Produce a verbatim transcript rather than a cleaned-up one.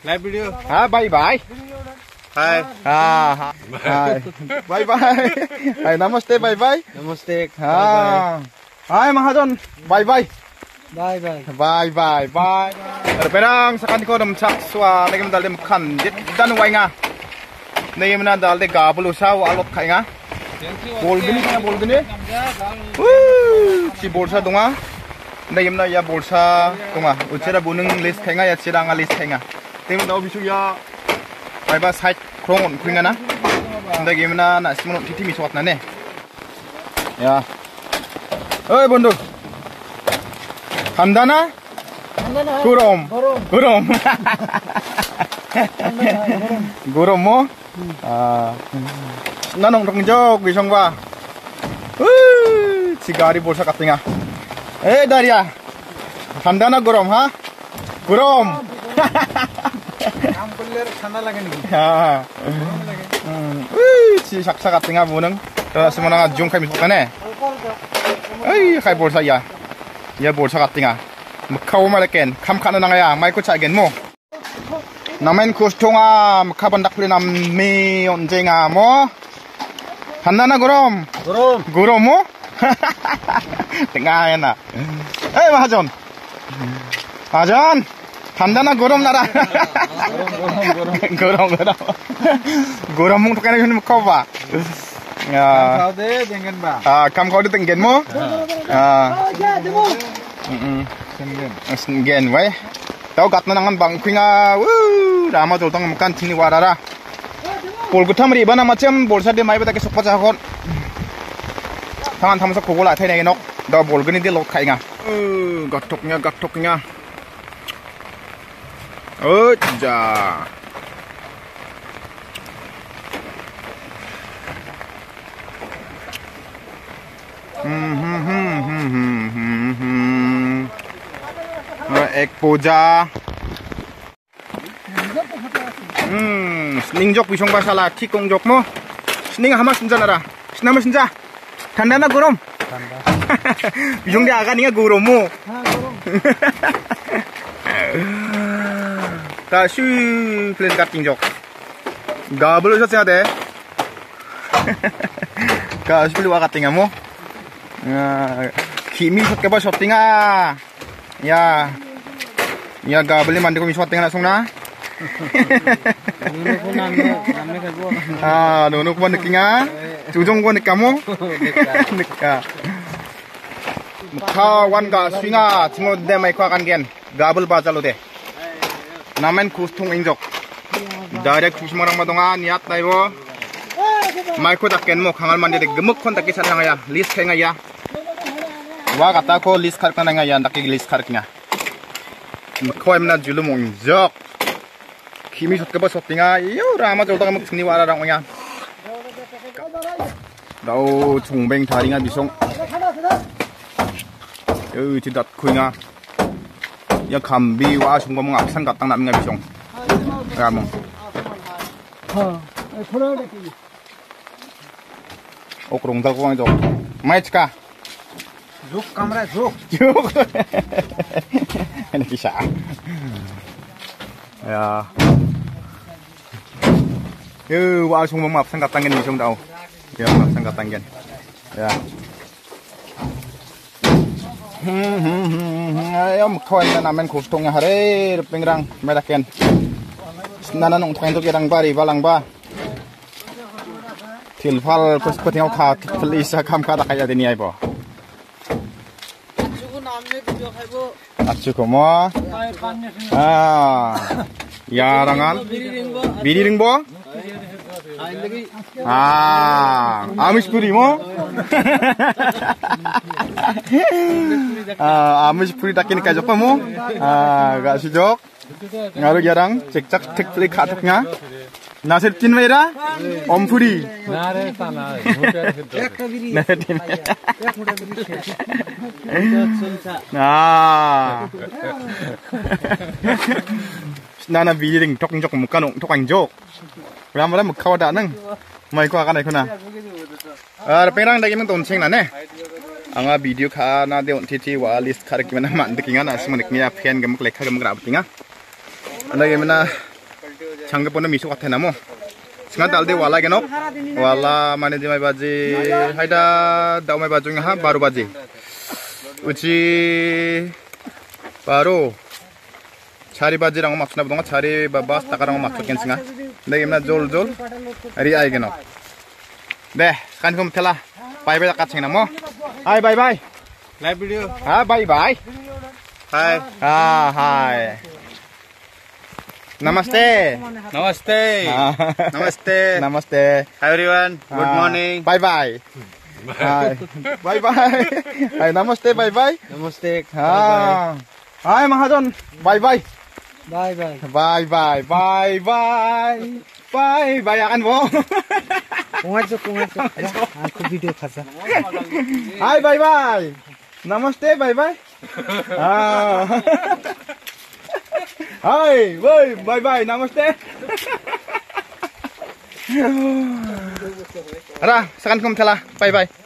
Live video. Ah, bye bye. Hi. Ah, hi. Bye bye. Hi, namaste, bye bye. Namaste. Ah. Hi, Mahajon. Bye bye. Bye bye. Bye bye bye. Perang sakan ko dam chak swa legem dal dem khan dit dan wai nga. Nei mena dal de gablu saw alot khai nga. Bol gini nga bol gini. Woo! Si bolsa donga. Nei mena ya bolsa donga. Uchera bunung list khai nga ya chiranga list khai nga. Tem dau bisu ya bye bye side krong khuinga na. Nei gimna na simon titi mi swat na ne. Ya. Oi bondu. Handana? Gurom. Gurom. Gurom mo? Ah. Nanong dongjok bisong ba? Uh, si gari bolsa katinga. Eh Daria. Handana gurom ha? Gurom. Am kuller khana lageni. Ha. Uh, si saksa katinga buneng. To semonang jung khai misokane. Ai khai bolsa ya. Ya bolsa katinga. Mekau malaken, kam kana nangaya, mai ko chagen mo. Namen kustonga mekaban dakli nam mi onjenga mo. Handana gorom. Gurom. Gorom mo? Tengah na. Eh Mahajon. Mahajon. Handana gorom nara. Gorom gorom. Gorom mong tukane hun mekau ba. Ya. Kau de dengan ba. Ah, kam kau de tenggen mo. Ah. Mm. Sengen. Sengen wai. Tau gat nangan bang kuinga. Wuh, rama jol tang makan tini warara. Bol gutam ri bana macam bol sa de mai bata ke sokpa chakon. Tangan thamsa kogola thai nei nok. Da bol gani de lok khai nga. Uh, gatoknya gatoknya. Oh, ja. Hmm hmm hmm hmm hmm hmm. Ek puja. Hmm, sning jok bisong ba sala tikong jok mo. Sning hama sinja nara. Sinama sinja. Tanda na gurom. Tanda. Bisong dia aga ninga gurom mo. Ha gurom. Ta shu plan cutting jok. Gablo sa de. Ka shu wa cutting mo. Ya, kimi sot ba shopping ah. Ya. Ya gabli mandi ko mi shopping na song na. Nune ko namme namme ka go. Ah, dono ko nikinga. Jujong ko nikamo. Nikka. Mukha wan ga swinga tingo de mai kwa kan gen. Gabul ba jalo de. Namen kustung injok. Direct kusmarang madonga niat naibo. Mai ko dakken mo khangal mandi de gemuk kon takki sananga ya. List khenga ya. Wa kata ko list kar kana nga ya ndaki list kar kinga. Mukha emna julum injok. Kimi sot ka ba shoppinga yo rama jol ta muk sini wara rang ya. Dau chungbeng tharinga bisong. Yo ti dat khuinga. Ya khambi wa sungba mong aksan katang naminga bisong. Ramong. Ha, thora de ki. Okrong dal ko ang jok. Mai chka. Juk kamera juk. Juk. Ini bisa. Ya. Yo wa sungba mong aksan katang gen bisong dau. Ya aksan katang gen. Ya. Hmm hmm hmm ayam kawan na namen kustong hare pengrang meraken nana nong twain to kerang bari balang ba tilfal pus put yang kha polisa kam kha kaya deni ai bo Jugu namme video khaibo. achu ko mo ah ya rangan biri ring bo ah amis puri mo ah amis puri takin ka jok mo ah ga si jok ngaru garang cek cek tek pli khatoknya nasir tin mera om puri Nare sana. natin ah nana biri ring tok jok mukanong tokang jok Ram-ram kau ada neng, mai kau akan ikut na. Ah, pengrang dagi meng tonceng na ne. Anga video kah na de on titi wa list kar gimana man dekinga na semua niknya fan gemek lekha gemek rabetinga. Anda gimana Sangge pono misu kathe namo. Singa dalde wala genok. Wala mane dimai baji. Haida dau mai baju ha baru baji. Uci baru. Cari baji rang maksudna bodong cari babas takarang maksudken singa. Dai emna jol jol. Ari ai genok. Deh, kan kum tela. Bye bye kat sing namo. Hai bye bye. Live video. Ha bye bye. Hi. Ah hai. Namaste. Namaste. Namaste. Namaste. Hi everyone. Good morning. Bye bye. Hai. Bye bye. Hai namaste bye bye. Namaste. Ah. Hai Mahajon. Bye bye. Bye bye. Bye bye. Bye bye. Bye bye akan mo. Kungajo kungajo. Aku video khasa. Hai bye bye. Namaste bye bye. Ah. Hai, bye bye bye. Namaste. Ara, sekarang kum telah. Bye bye.